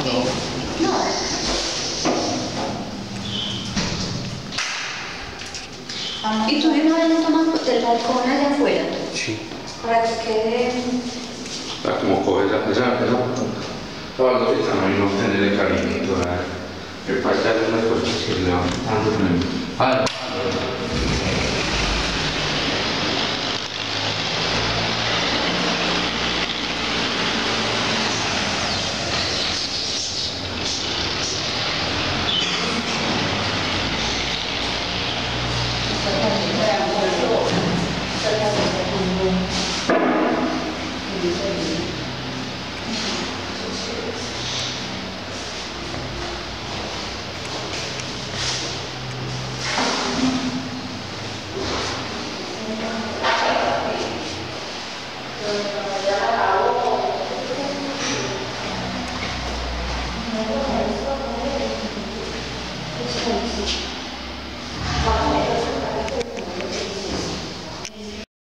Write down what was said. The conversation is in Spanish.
No. ¿Y tú de una vez le tomas del balcón allá afuera? Sí. Para que quede... Está como coge esa baldosita, no hay no tenerle cariñito, que para echarle unas cosas que le van dando con el... Thank you.